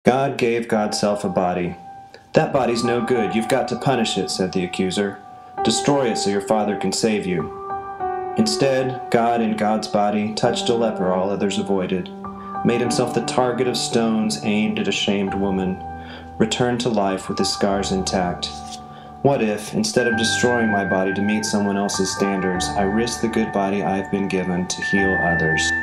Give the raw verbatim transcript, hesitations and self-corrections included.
God gave God's self a body. That body's no good. You've got to punish it, said the accuser. Destroy it so your Father can save you. Instead, God in God's body touched a leper all others avoided, made himself the target of stones aimed at a shamed woman, returned to life with his scars intact. What if, instead of destroying my body to meet someone else's standards, I risk the good body I've been given to heal others?